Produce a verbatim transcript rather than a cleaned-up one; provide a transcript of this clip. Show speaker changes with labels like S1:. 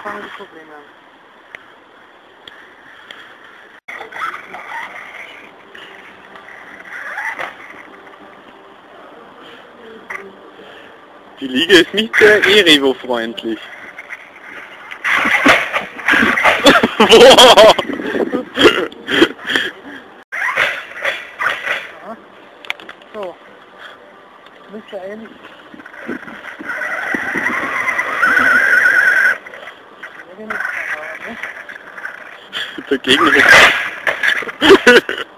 S1: fangen die Probleme an.
S2: Die Liege ist nicht sehr E-Revo-freundlich. Boah!
S1: Ja. So. Müsste ähnlich.
S2: Dagegen.